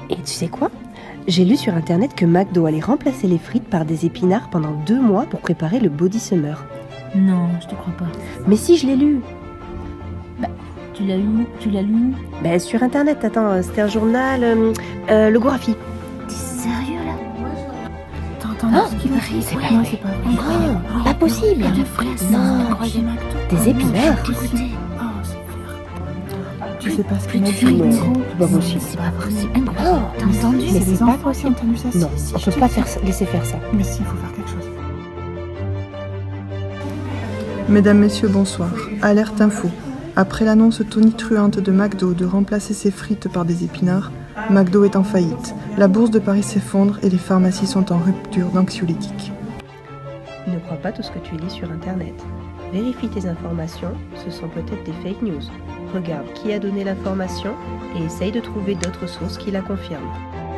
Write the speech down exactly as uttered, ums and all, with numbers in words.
Et tu sais quoi? J'ai lu sur internet que McDo allait remplacer les frites par des épinards pendant deux mois pour préparer le Body Summer. Non, je te crois pas. Mais si, je l'ai lu. Bah, tu l'as lu Tu l'as lu Bah, sur internet, attends, c'était un journal, euh, euh, le Gorafi. T'es sérieux là? Attends, attends, oh, ce qui m'arrive, c'est pas non, vrai. c'est pas vrai. Incroyable, pas possible. De fraises, Non, des épinards. Écoutez, Tu sais pas ce qu'il plus m'a de dit, frites. mais... C'est pas possible. C'est pas vrai, c'est incroyable. T'as entendu? Mais C'est c'est des pas enfants qui ont possible. entendu ça. Non, si, on si, peut je pas te faire dis. ça, laisser faire ça. Mais si, il faut faire quelque chose. Mesdames, Messieurs, bonsoir. Alerte info. Après l'annonce tonitruante de McDo de remplacer ses frites par des épinards, McDo est en faillite. La bourse de Paris s'effondre et les pharmacies sont en rupture d'anxiolytiques. Ne crois pas tout ce que tu lis sur internet. Vérifie tes informations, ce sont peut-être des fake news. Regarde qui a donné l'information et essaye de trouver d'autres sources qui la confirment.